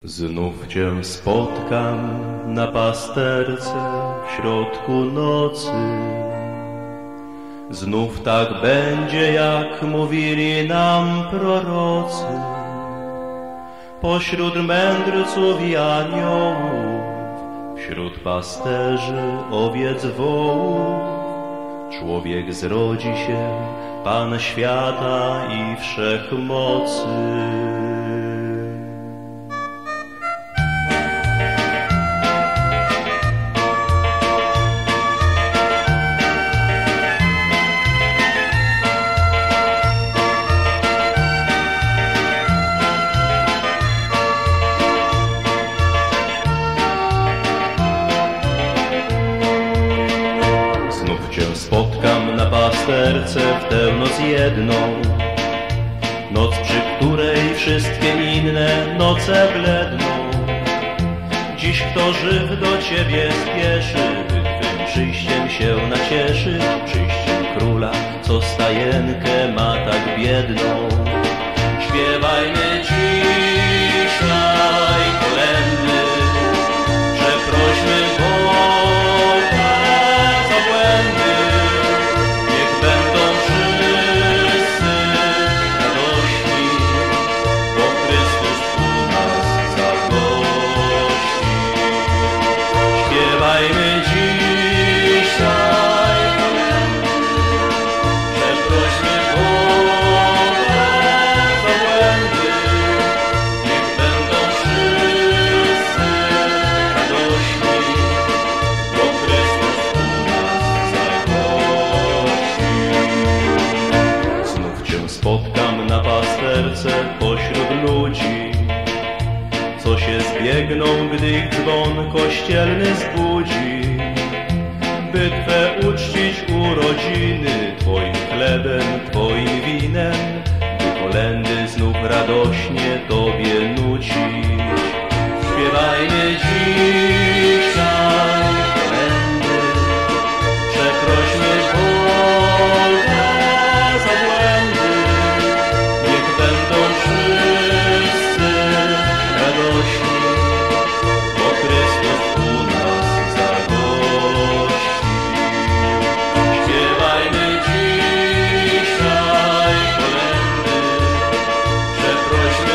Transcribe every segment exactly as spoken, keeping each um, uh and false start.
Znów Cię spotkam na pasterce w środku nocy. Znów tak będzie, jak mówili nam prorocy. Pośród mędrców i aniołów, wśród pasterzy owiec wołów, człowiek zrodzi się, Pan świata i wszechmocy. Spotkam na pasterce w tę noc jedną, noc, przy której wszystkie inne noce bledną. Dziś kto żyw do Ciebie spieszy, by Twym przyjściem się nacieszyć, przyjściem Króla, co stajenkę ma tak biedną. Śpiewajmy dzisiaj kolędy, przeprośmy Boga za błędy. Śpiewajmy dzisiaj kolędy, przeprośmy Boga za błędy. Niech będą wszyscy radośni, bo Chrystus u nas zagości. Znów Cię spotkam na pasterce pośród ludzi, co się zbiegną, gdy ich dzwon kościelny zbudzi, by Twe uczcić urodziny Twoim chlebem, Twoim winem, by kolędy znów radośnie Tobie nucić. Śpiewajmy dzisiaj kolędy, przeprośmy Boga za błędy. Niech będą wszyscy radośni, bo Chrystus u nas zagości. Śpiewajmy dzisiaj kolędy, przeprośmy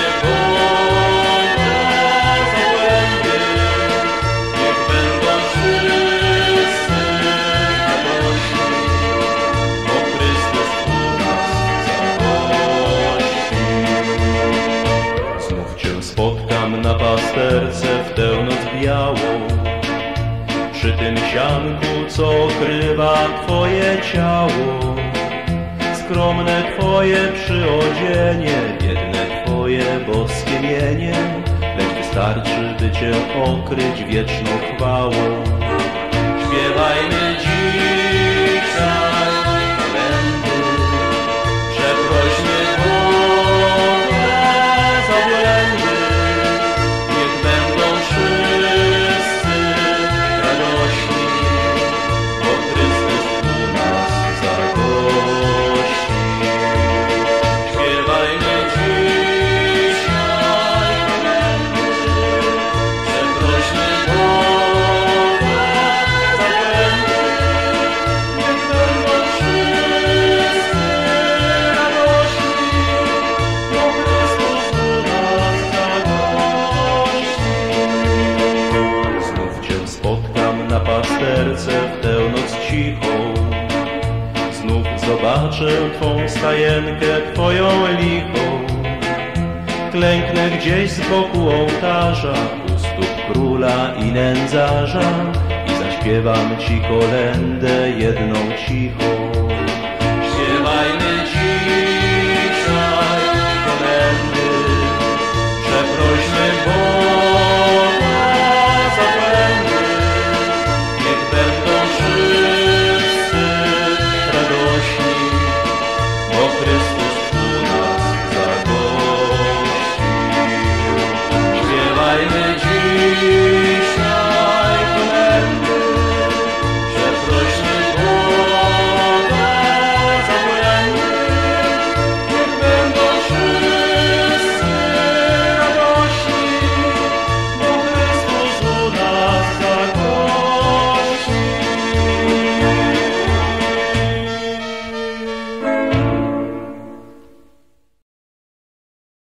Boga za błędy. Niech będą wszyscy radośni, bo Chrystus u nas zagości. Znów Cię spotkam na pasterce w tę noc białą, przy tym sianku, co okrywa Twoje ciało. Skromne Twoje przyodzienie, biedne Twoje boskie mienie, lecz wystarczy, by Cię okryć wieczną chwałą. Śpiewajmy dzisiaj kolędy, przeprośmy Boga za błędy. Niech będą wszyscy radośni, bo Chrystus u nas zagości. Śpiewajmy dzisiaj kolędy, przeprośmy Boga za błędy. Niech będą wszyscy radośni, bo Chrystus u nas zagości. Znów Cię spotkam na pasterce w tę noc cichą. Znów zobaczę Twą stajenkę, Twoją lichą. Klęknę gdzieś z boku ołtarza, u stóp króla i nędzarza i zaśpiewam Ci kolędę jedną cichą.